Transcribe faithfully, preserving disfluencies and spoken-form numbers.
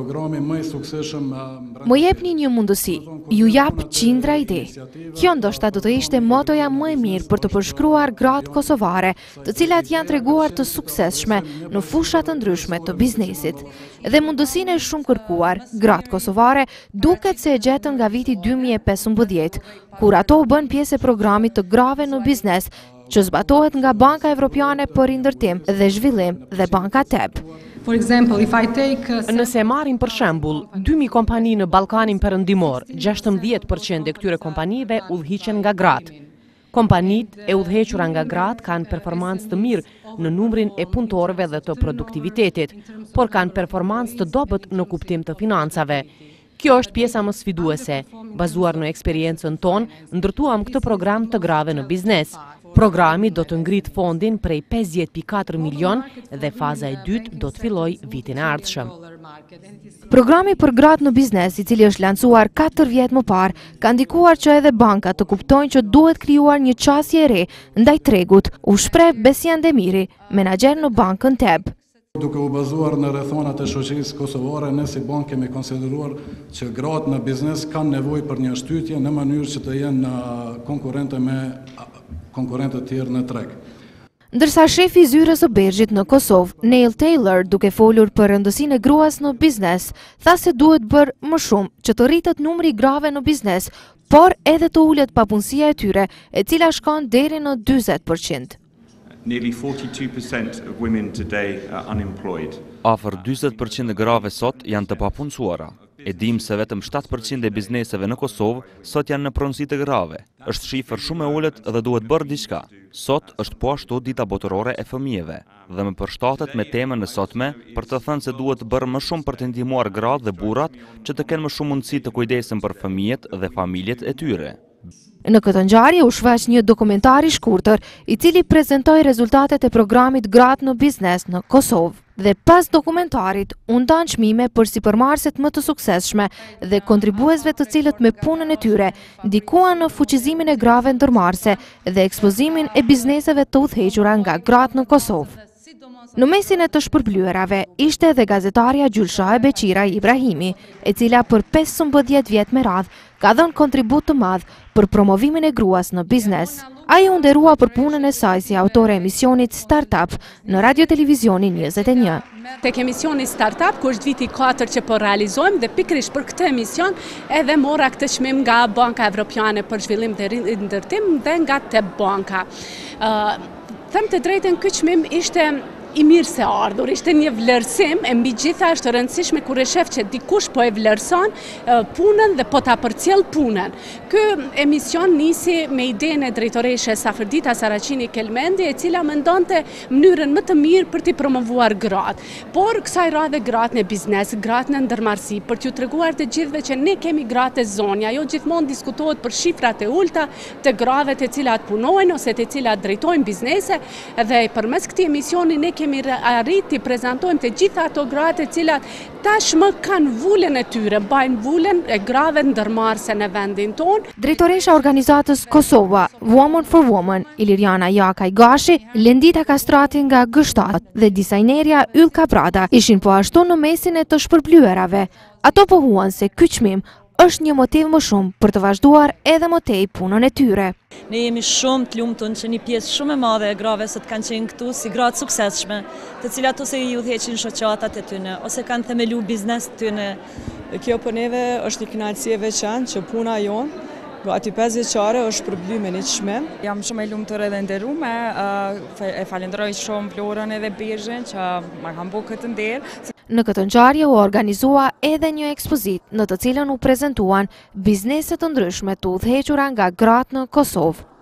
programi më i suksesshëm. Më jepni një mundësi, ju jap qindra ide. Kjo ndoshta do të ishte motoja më e mirë për të përshkruar gratë kosovare, të cilat janë treguar të suksesshme në fusha të ndryshme të biznesit. Dhe mundësinë e shumë kërkuar, gratë kosovare duket se e gjetën nga viti dy mijë e pesëmbëdhjetë, kur ato u bën pjesë e programit të grave në biznes, që zbatohet nga Banka Evropiane për Rindërtim dhe Zhvillim dhe Banka T E B. Nëse marrim për shembull dy mijë kompani në Ballkanin Perëndimor, gjashtëmbëdhjetë përqind e këtyre kompanive udhëhiqen nga gratë. Kompanitë e udhëhequra nga gratë kanë performancë të mirë në numrin e punëtorëve dhe të produktivitetit, por kanë performancë të dobët në kuptim të financave. Kjo është pjesa më sfiduese. Bazuar në eksperiencën tonë, ndërtuam këtë program të grave në biznes. Programi do të ngrit fondin prej pesëdhjetë pikë katër milion dhe faza e dytë do të fillojë vitin e ardhshëm. Programi për gratë në biznes, i cili është lancuar katër vjet më parë, ka ndikuar që edhe bankat të kuptojnë që duhet krijuar një qasje e re ndaj tregut, u shpreh Besian Demiri, menaxher në Bankën T E B. Duke u bazuar në rrethonat e shoqërisë kosovare, ne si bank kemi konsideruar që gratë në biznes kanë nevojë për një shtytje në mënyrë që të jenë konkurrente me konkurrentët tjerë në treg. Ndërsa shefi i zyrës së Bergjit në Kosovë, Neil Taylor, duke folur për rëndësinë e gruas në biznes, tha se duhet bërë më shumë që të rritet numri i grave në biznes, por edhe të ulet papunësia e tyre, e cila shkon deri në dyzet përqind. Nearly forty-two percent of women today are unemployed. Afër dyzet përqind e grave sot janë të papunësuara. E dim se vetëm shtatë përqind e bizneseve në Kosovë sot janë në pronësi të grave. Është shifër shumë e ulët dhe duhet bërë diçka. Sot është po ashtu dita botërore e fëmijëve dhe më përshtatet me temën e sotme për të thënë se duhet bërë më shumë për të ndihmuar gratë dhe burrat që të kenë më shumë mundësi të kujdesen për fëmijët dhe familjet e tyre. Në këtë ngjarje u shfaq një dokumentar i shkurtër, i cili prezantoi rezultatet e programit Gratë në biznes në Kosovë. Dhe pas dokumentarit, u ndan çmime për sipërmarrëset më të suksesshme dhe kontribuesve të cilët me punën e tyre ndikuan në fuqizimin e grave ndërmarrëse dhe ekspozimin e bizneseve të udhëhequra nga gratë në Kosovë. Në mesin e të shpërblyerave ishte edhe gazetarja Gjulshae Beqira Ibrahimi, e cila për pesëmbëdhjetë vjet me radhë ka dhënë kontribut të madh për promovimin e gruas në biznes. Ajo u nderua për punën e saj si autore e emisionit Startup në Radio Televizionin njëzet e një. Tek emisioni Startup, ku është viti katër që po realizojmë dhe pikërisht për këtë emision edhe mora këtë çmim nga Banka Evropiane për Zhvillim dhe Rindërtim dhe nga T E B Banka. Uh, them të drejtën, ky çmim ishte i mirë se ardhur, ishte një vlerësim e mbi gjitha është rëndësishme kur e shef që dikush po e vlerëson punën dhe po ta përcjell punën. Ky emision nisi me idenë e drejtoreshes Saferdita Saraqini Kelmendi, e cila mendonte mënyrën më të mirë për t'i promovuar gratë. Por kësaj radhe gratë në biznes, gratë në ndërmarrësi, për t'ju treguar të gjithëve që ne kemi gratë e zonja, jo gjithmonë diskutohet për shifrat e ulta të grave të cilat punojnë ose të cilat drejtojnë biznese, dhe përmes këtij emisioni ne kemi arrit t'i prezentojmë të gjitha ato gratë e cilat tashmë kanë vullën e tyre, bajnë vullën e grave ndërmarrëse në vendin tonë. Drejtoresha organizatës Kosova, Woman for Woman, Iliriana Jakaj Gashi, Lendita Kastrati nga G shtat dhe dizajnerja Ylka Brada ishin po ashtu në mesin e të shpërblyerave. Ato pohuan se ky çmim është një motiv më shumë për të vazhduar edhe më tej punën e tyre. Ne jemi shumë të lumtur që një pjesë shumë e madhe e grave sot kanë qenë këtu si gratë suksesshme, të cilat ose i udhëheqin shoqatat e tyre, ose kanë themelu biznes të tyre. Kjo për neve është një kënaqësi e veçantë që puna jonë gati pesë vjeçare është përbly me një çmim. Jam shumë e lumtur edhe nderuar, e falenderoj shumë Florën edhe Bergjin që ma kanë bërë këtë nder. Në këtë ngjarje u organizua edhe një ekspozitë në të cilën u prezantuan biznese të ndryshme të udhëhequra nga gratë në Kosovë.